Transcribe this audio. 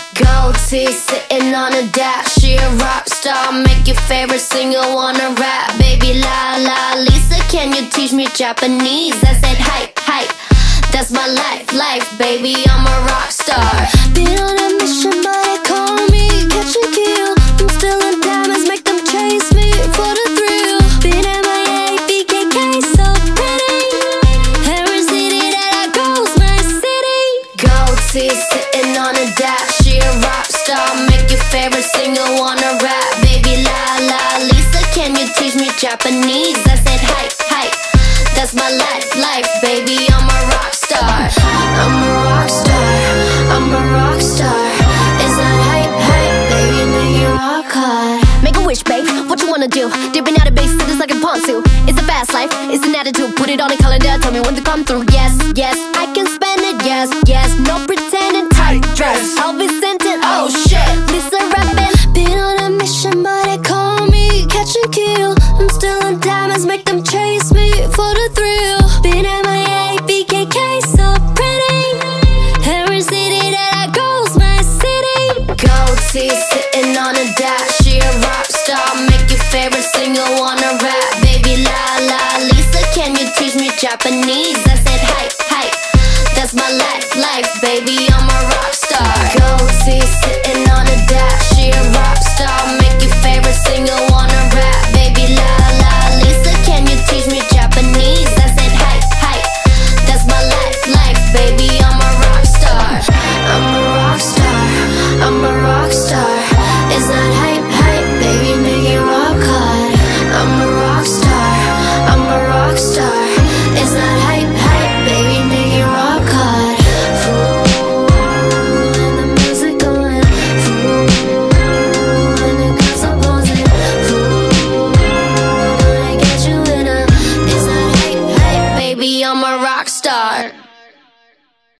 Goatee sitting on a dash. She a rock star, make your favorite singer wanna rap. Baby la la Lisa, can you teach me Japanese? I said hype, hype, that's my life, baby, I'm a rock star. Been on a mission but they call me catch and kill. I'm still in diamonds, make them chase me for the thrill. Been MIA, BKK, so pretty. Every city that I go's my city. Goatee sitting on a dash. She a rock star, make your favorite singer wanna rap. Baby la la Lisa, can you teach me Japanese? I said hype, hype, that's my life, baby, I'm a rock star. I'm a rock star, I'm a rock star. Is that hype, hype, baby, make you rock hard. Make a wish, babe, what you wanna do? Dipping out of base, it's like a ponzu. It's a fast life, it's an attitude. Put it on a calendar, tell me when to come through. Yes, yes, I can spend it, yes, yes. No pretending, tight dress, I'll be sent in, oh shit, Lisa rapping. Been on a mission but they call me catch and kill. I'm still in diamonds, make them chase me for the thrill. Been MIA, BKK, so pretty. Every city that I go's my city. Goatee sitting on a dash. She a rock star, make your favorite singer wanna rap. Baby la la Lisa, can you teach me Japanese? I said hype, hype, that's my life, baby, I'm a rock star. Goatee sitting on a dash. She a rock star,